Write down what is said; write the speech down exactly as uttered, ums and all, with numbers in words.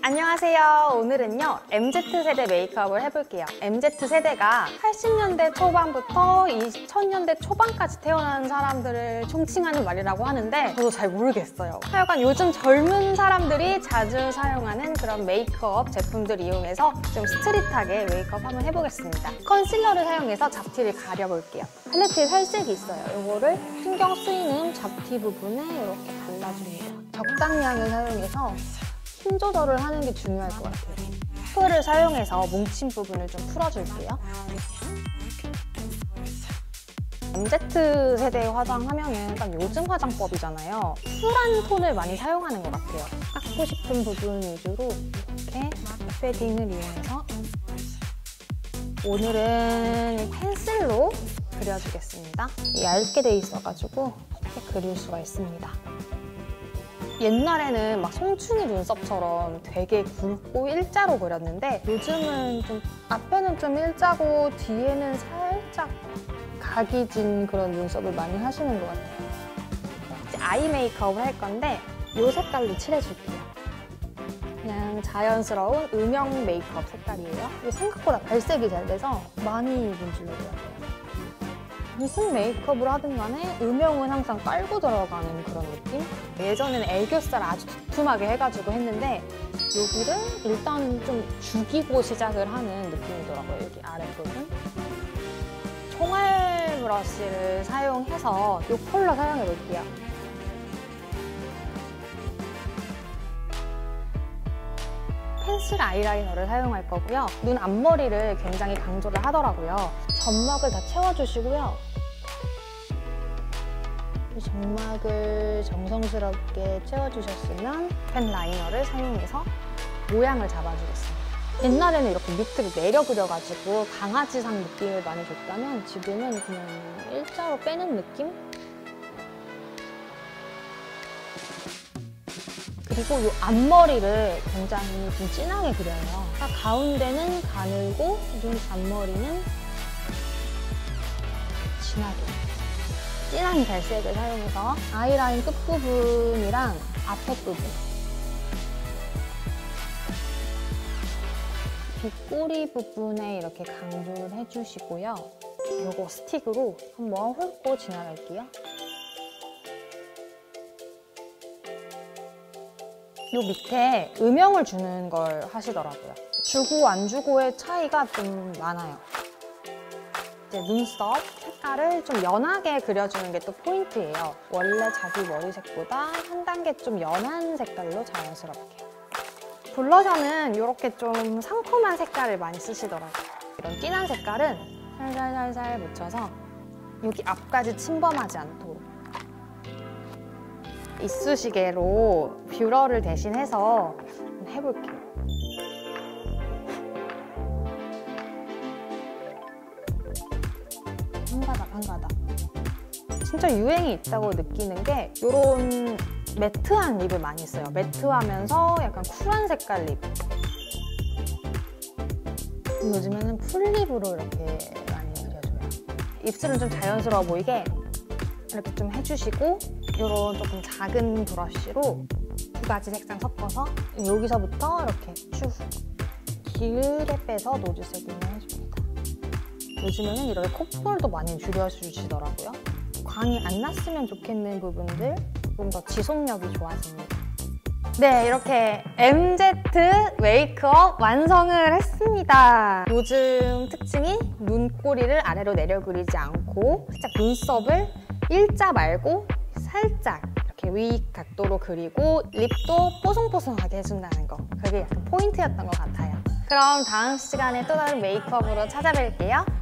안녕하세요. 오늘은요 엠지 세대 메이크업을 해볼게요. 엠지 세대가 팔십 년대 초반부터 이천 년대 초반까지 태어난 사람들을 총칭하는 말이라고 하는데 저도 잘 모르겠어요. 하여간 요즘 젊은 사람들이 자주 사용하는 그런 메이크업 제품들 이용해서 좀 스트릿하게 메이크업 한번 해보겠습니다. 컨실러를 사용해서 잡티를 가려볼게요. 팔레트에 살색이 있어요. 이거를 신경 쓰이는 잡티 부분에 이렇게 발라줍니다. 적당량을 사용해서 힘 조절을 하는 게 중요할 것 같아요. 푸를 사용해서 뭉친 부분을 좀 풀어줄게요. 엠지 세대 화장하면은 약간 요즘 화장법이잖아요. 쿨한 톤을 많이 사용하는 것 같아요. 깎고 싶은 부분 위주로 이렇게 패딩을 이용해서 오늘은 펜슬로 그려주겠습니다. 얇게 돼 있어가지고 이렇게 그릴 수가 있습니다. 옛날에는 막 송충이 눈썹처럼 되게 굵고 일자로 그렸는데 요즘은 좀 앞에는 좀 일자고 뒤에는 살짝 각이 진 그런 눈썹을 많이 하시는 것 같아요. 이제 아이 메이크업을 할 건데 이 색깔로 칠해줄게요. 그냥 자연스러운 음영 메이크업 색깔이에요. 이게 생각보다 발색이 잘 돼서 많이 문질러줘야 돼요. 무슨 메이크업을 하든 간에 음영은 항상 깔고 들어가는 그런 느낌? 예전에는 애교살 아주 두툼하게 해가지고 했는데 여기를 일단 좀 죽이고 시작을 하는 느낌이더라고요. 여기 아랫부분. 총알 브러쉬를 사용해서 이 컬러 사용해볼게요. 펜슬 아이라이너를 사용할 거고요. 눈 앞머리를 굉장히 강조를 하더라고요. 점막을 다 채워주시고요. 이 점막을 정성스럽게 채워주셨으면 펜 라이너를 사용해서 모양을 잡아주겠습니다. 옛날에는 이렇게 밑으로 내려 그려가지고 강아지상 느낌을 많이 줬다면 지금은 그냥 일자로 빼는 느낌? 그리고 이 앞머리를 굉장히 좀 진하게 그려요. 가운데는 가늘고 눈 앞머리는 진하게. 진한 발색을 사용해서 아이라인 끝부분이랑 앞에 부분, 빗꼬리 부분에 이렇게 강조를 해주시고요. 이거 스틱으로 한번 훑고 지나갈게요. 요 밑에 음영을 주는 걸 하시더라고요. 주고 안 주고의 차이가 좀 많아요. 이제 눈썹 색깔을 좀 연하게 그려주는 게 또 포인트예요. 원래 자기 머리색보다 한 단계 좀 연한 색깔로 자연스럽게. 블러셔는 이렇게 좀 상콤한 색깔을 많이 쓰시더라고요. 이런 진한 색깔은 살살살살 묻혀서 여기 앞까지 침범하지 않도록. 이쑤시개로 뷰러를 대신해서 해볼게요. 한 가닥 한 가닥. 진짜 유행이 있다고 느끼는 게 이런 매트한 립을 많이 써요. 매트하면서 약간 쿨한 색깔 립. 요즘에는 풀립으로 이렇게 많이 그려줘요. 입술은 좀 자연스러워 보이게 이렇게 좀 해주시고 이런 조금 작은 브러쉬로 두 가지 색상 섞어서 여기서부터 이렇게 쭉 길게 빼서 노즈색으로 해줍니다. 요즘에는 이렇게 콧볼도 많이 줄여주시더라고요. 광이 안 났으면 좋겠는 부분들 좀 더 지속력이 좋아집니다. 네, 이렇게 엠지 메이크업 완성을 했습니다. 요즘 특징이 눈꼬리를 아래로 내려 그리지 않고 살짝 눈썹을 일자 말고 살짝 이렇게 위 각도로 그리고 립도 뽀송뽀송하게 해준다는 거. 그게 약간 포인트였던 것 같아요. 그럼 다음 시간에 또 다른 메이크업으로 찾아뵐게요.